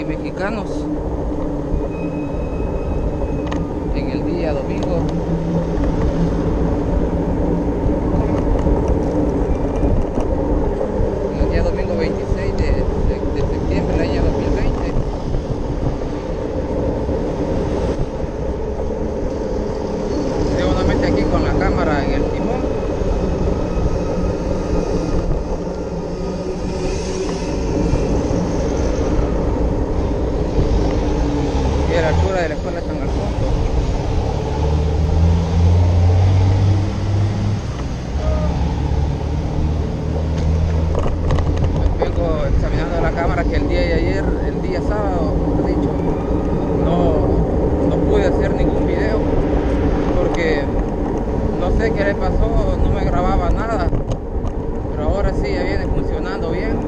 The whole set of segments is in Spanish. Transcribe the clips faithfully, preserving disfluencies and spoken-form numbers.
mexicanos en el día domingo. En el día domingo veintiséis de, de, de septiembre del año dos mil veinte. Estoy nuevamente aquí con la cámara en el timón. A la altura de la escuela San Alfonso. Vengo examinando la cámara que el día de ayer, el día sábado, mejor dicho, no, no pude hacer ningún video porque no sé qué le pasó, no me grababa nada, pero ahora sí ya viene funcionando bien.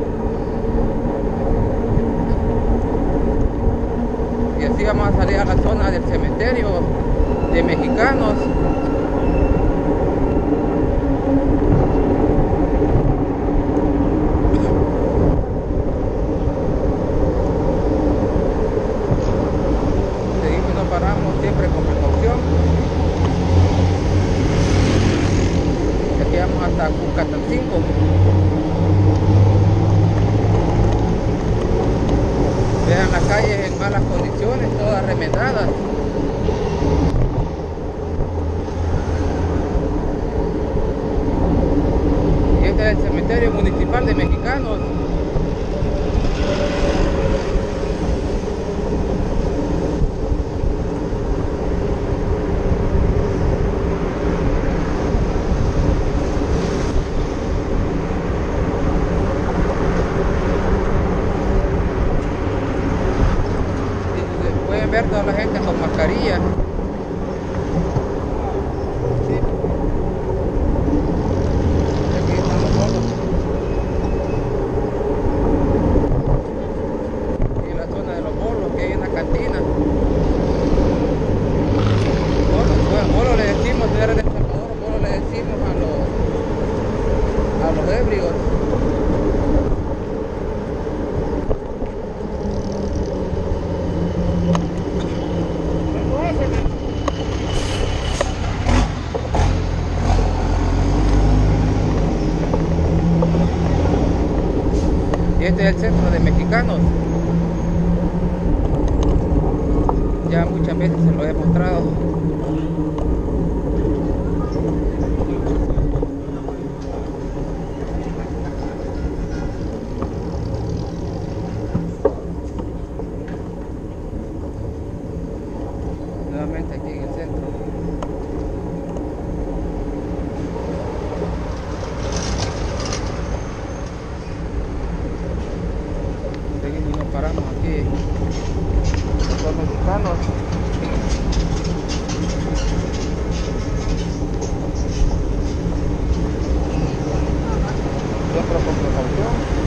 Y así vamos a salir a la zona del cementerio de mexicanos. Seguimos y no paramos, siempre con precaución. Y aquí vamos hasta Cuscatancingo. Vean las calles en malas condiciones, todas remendadas. Y este es el cementerio municipal de mexicanos. Ver toda la gente con mascarilla. Aquí están los bolos. Aquí en la zona de los bolos, que hay una cantina. Bolos, bolos le decimos, señores de El Salvador, bolos le decimos a los a los ebrios. Y este es el centro de mexicanos. Ya muchas veces se lo he mostrado. Nuevamente aquí en el centro. Seguimos y nos paramos aquí los mexicanos. Siempre con precaución.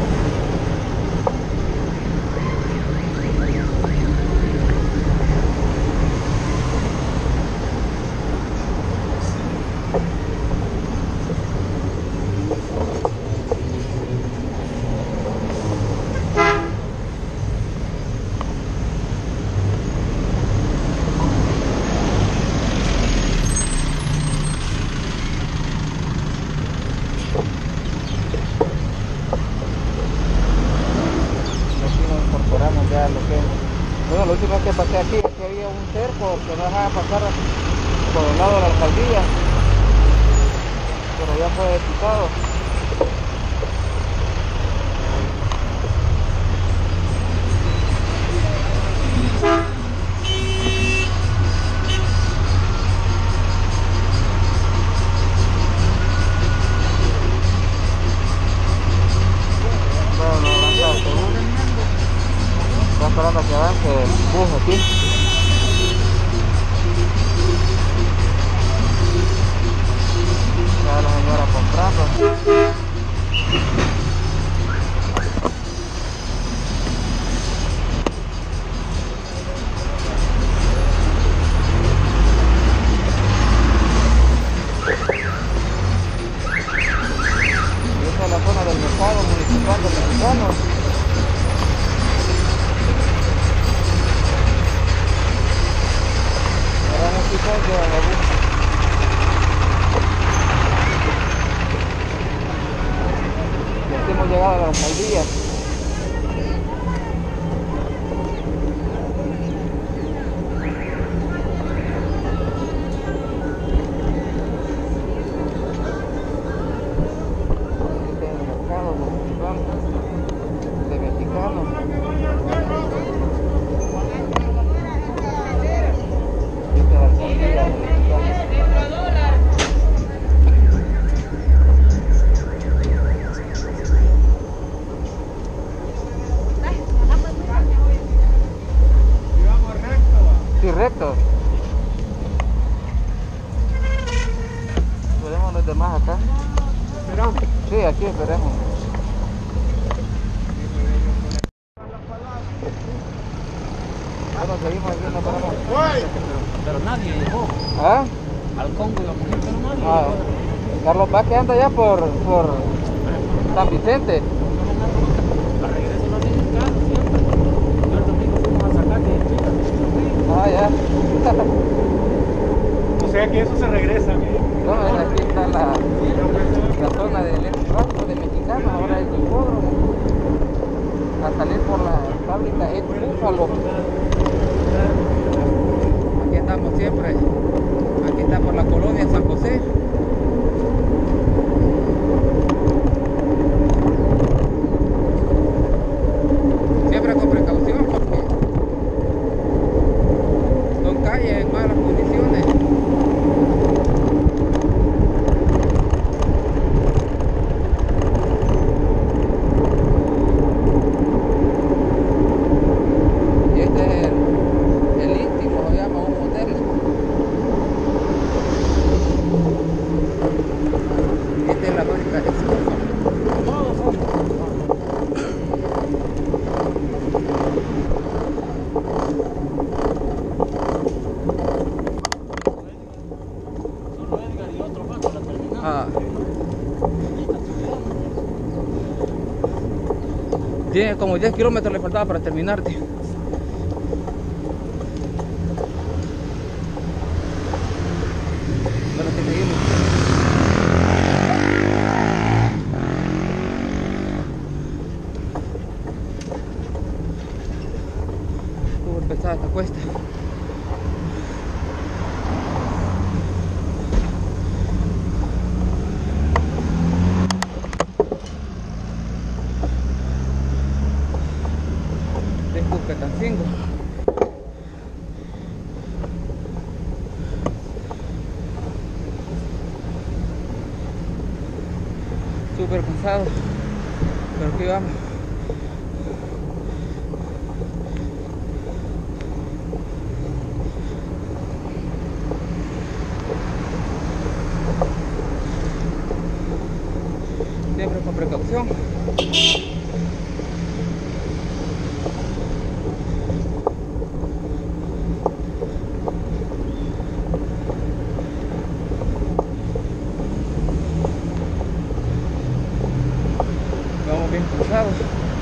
Ya lo que bueno, lo último que pasé aquí es que había un cerco que no dejaba pasar por el lado de la alcaldía, pero ya fue quitado. Estoy esperando a que avance el bus aquí. Ya la señora comprando. episodio de Vagabundo. Y así hemos llegado a la alcaldía. Este es el mercado de mexicanos. Esta es la alcaldía de mexicanos. Sí, recto. Esperemos los demás acá. ¿Esperamos? Sí, aquí esperemos. Bueno, seguimos aquí, no paramos. Pero nadie llegó. ¿Ah? Al Congo y la mujer, pero nadie Ah, llegó. Carlos Vázquez anda ya por, por San Vicente. A regreso no tienen carro siempre. Yo el domingo fuimos a sacar de chica. Ah, ya. O sea que eso se regresa. No, aquí está la, la zona del ex-rastro de mexicanos, ahora es el hipódromo. A salir por la fábrica Ed Búfalo. Aquí estamos siempre. Aquí está por la colonia San José. Siempre con precaución porque son calles en malas condiciones. Y este es el, el íntimo, lo llama un hotel. Esta es la fábrica de Búfalo. Todos son. Solo Edgar y otro más para terminar. Ah. Tiene como diez kilómetros le faltaba para terminar, tío. Bueno, que seguimos. Estuvo pesada esta cuesta. De Cucatancingo. Súper cansado, pero aquí vamos. Siempre con precaución. Vamos bien cansados.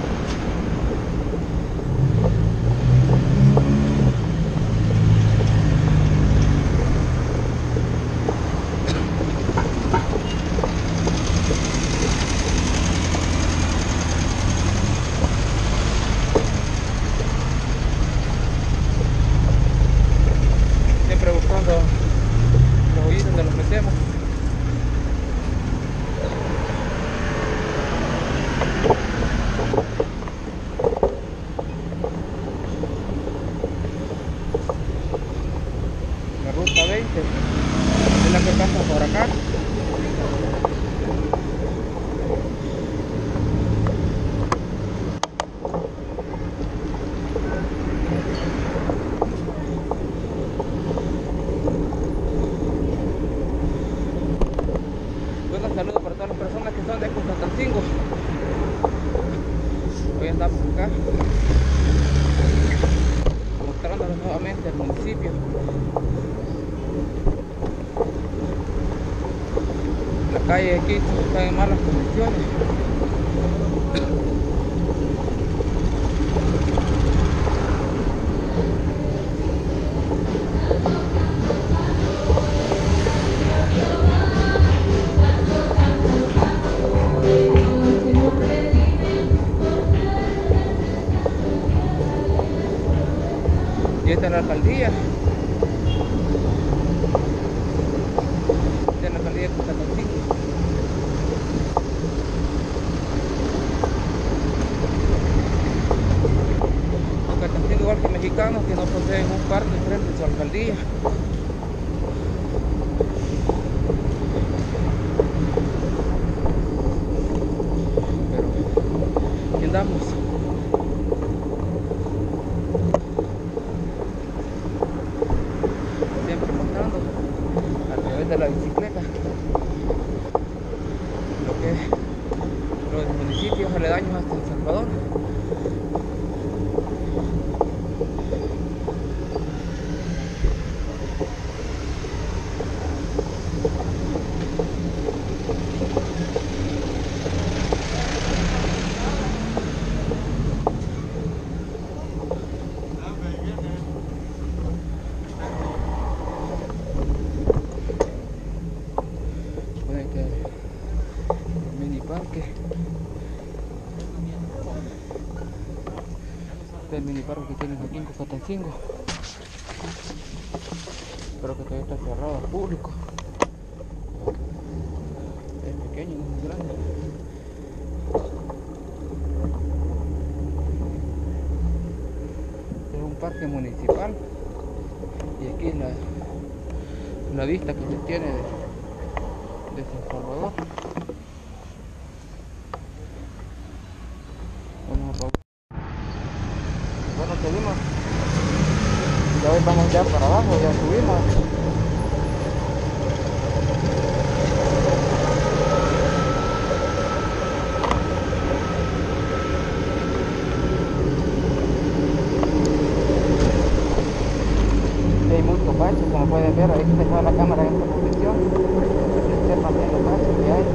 Siempre buscando los hoyitos donde los metemos. La ruta veinte es la que pasa por acá. Buenos saludos para todas las personas que son de Cucatancingo. Hoy andamos acá mostrándoles nuevamente el municipio. La calle de Quito está en malas condiciones. de la bicicleta, lo que es los municipios aledaños hasta El Salvador. Parque del mini parque que tienen aquí en Cocatancingo, pero que todavía está cerrado al público. Es pequeño, no es muy grande. Es un parque municipal y aquí es la, la vista que se tiene de, de San Salvador. Bueno, seguimos. Ya hoy vamos ya para abajo, ya subimos. Hay muchos baches, como pueden ver, ahí se deja la cámara en esta posición. Se observan bien los baches que hay.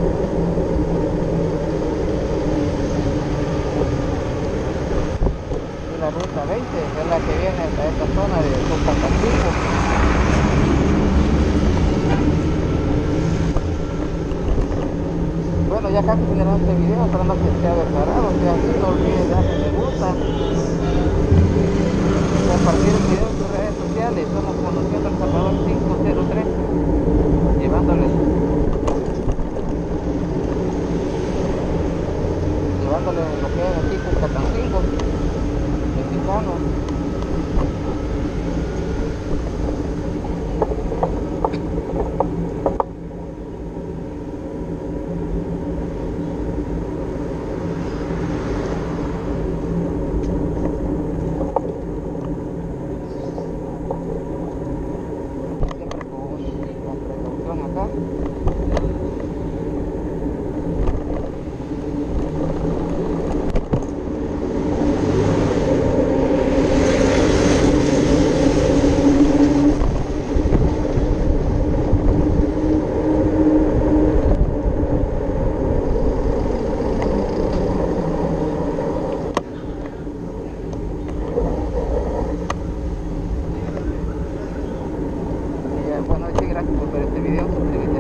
La ruta veinte es la que viene a esta zona de Cocatancingo. Bueno, ya casi terminamos este video, esperando que sea declarado. Si así, no olvides darle me gusta, compartir el video en tus redes sociales. Somos Conociendo El Salvador cinco cero tres, llevándole llevándole lo que es aquí Cocatancingo mexicano. Siempre con la precaución acá. Bueno, sí, gracias por ver este video.